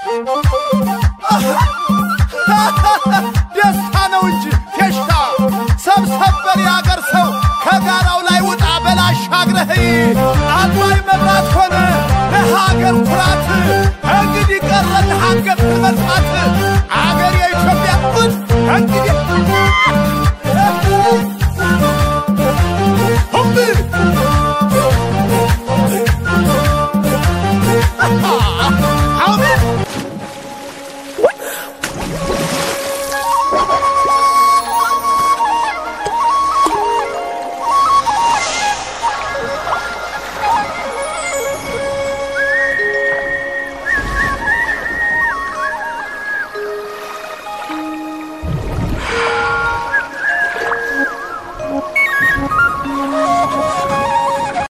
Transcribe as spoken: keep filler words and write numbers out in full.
ደስታ ነው እንጂ ፌሽታ ሰብሰበል ያገር ሰው ከጋራው ላይ ውጣ በላሻግረህ አባይ መብራት ሆነ ለሀገር ኩራት እንግዲህ ቀረን ሀገር መርጣት አገር የኢትዮጵያ ቁጥ እንግዲህ ሁሉ